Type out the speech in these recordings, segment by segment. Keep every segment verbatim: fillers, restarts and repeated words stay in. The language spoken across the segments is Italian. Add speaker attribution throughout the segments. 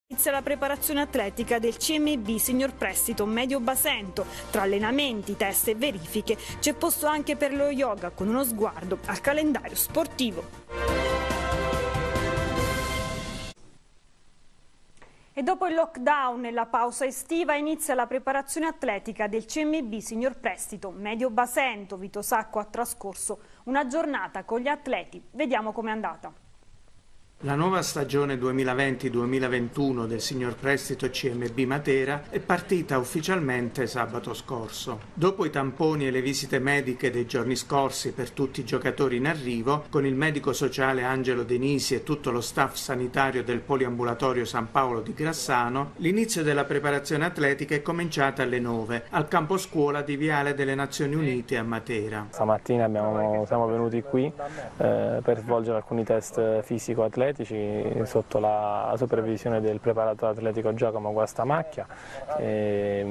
Speaker 1: Inizia la preparazione atletica del C M B Signor Prestito Medio Basento. Tra allenamenti, test e verifiche c'è posto anche per lo yoga, con uno sguardo al calendario sportivo. E dopo il lockdown e la pausa estiva inizia la preparazione atletica del C M B Signor Prestito Medio Basento. Vito Sacco ha trascorso una giornata con gli atleti. Vediamo com'è andata.
Speaker 2: La nuova stagione duemilaventi duemilaventuno del Signor Prestito C M B Matera è partita ufficialmente sabato scorso. Dopo i tamponi e le visite mediche dei giorni scorsi per tutti i giocatori in arrivo, con il medico sociale Angelo Denisi e tutto lo staff sanitario del poliambulatorio San Paolo di Grassano, l'inizio della preparazione atletica è cominciata alle nove al campo scuola di Viale delle Nazioni Unite a Matera.
Speaker 3: Stamattina abbiamo, siamo venuti qui eh, per svolgere alcuni test fisico-atletici sotto la supervisione del preparatore atletico Giacomo Guastamacchia e,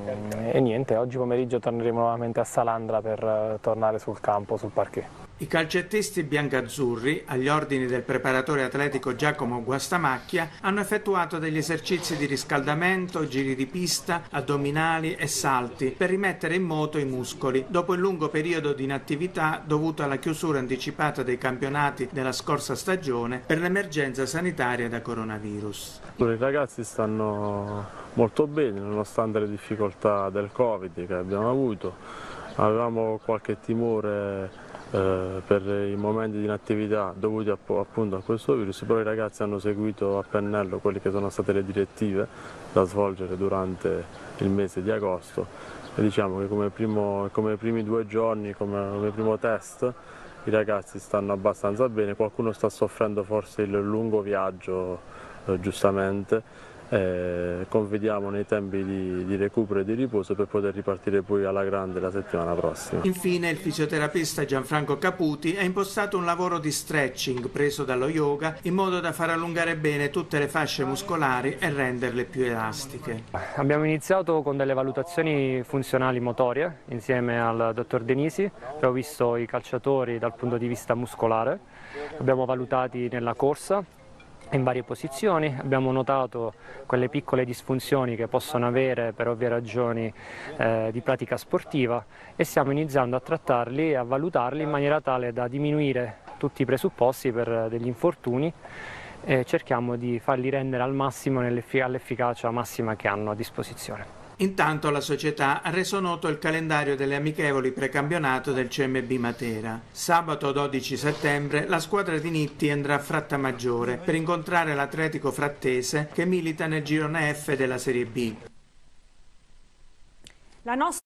Speaker 3: e niente, oggi pomeriggio torneremo nuovamente a Salandra per tornare sul campo, sul parquet.
Speaker 2: I calcettisti biancazzurri, agli ordini del preparatore atletico Giacomo Guastamacchia, hanno effettuato degli esercizi di riscaldamento, giri di pista, addominali e salti per rimettere in moto i muscoli dopo il lungo periodo di inattività dovuto alla chiusura anticipata dei campionati della scorsa stagione per l'emergenza sanitaria da coronavirus.
Speaker 4: I ragazzi stanno molto bene nonostante le difficoltà del Covid che abbiamo avuto. Avevamo qualche timore Eh, per i momenti di inattività dovuti appunto a questo virus, però i ragazzi hanno seguito a pennello quelle che sono state le direttive da svolgere durante il mese di agosto e diciamo che come, primo, come primi due giorni, come, come primo test, i ragazzi stanno abbastanza bene, qualcuno sta soffrendo forse il lungo viaggio eh, giustamente. Eh, confidiamo nei tempi di, di recupero e di riposo per poter ripartire poi alla grande la settimana prossima.
Speaker 2: Infine il fisioterapista Gianfranco Caputi ha impostato un lavoro di stretching preso dallo yoga in modo da far allungare bene tutte le fasce muscolari e renderle più elastiche.
Speaker 3: Abbiamo iniziato con delle valutazioni funzionali motorie insieme al dottor Denisi, abbiamo visto i calciatori dal punto di vista muscolare, abbiamo valutati nella corsa in varie posizioni, abbiamo notato quelle piccole disfunzioni che possono avere per ovvie ragioni eh, di pratica sportiva e stiamo iniziando a trattarli e a valutarli in maniera tale da diminuire tutti i presupposti per degli infortuni e cerchiamo di farli rendere al massimo all'efficacia massima che hanno a disposizione.
Speaker 2: Intanto la società ha reso noto il calendario delle amichevoli precampionato del C M B Matera. Sabato dodici settembre la squadra di Nitti andrà a Frattamaggiore per incontrare l'Atletico Frattese che milita nel girone F della Serie B.
Speaker 1: La nostra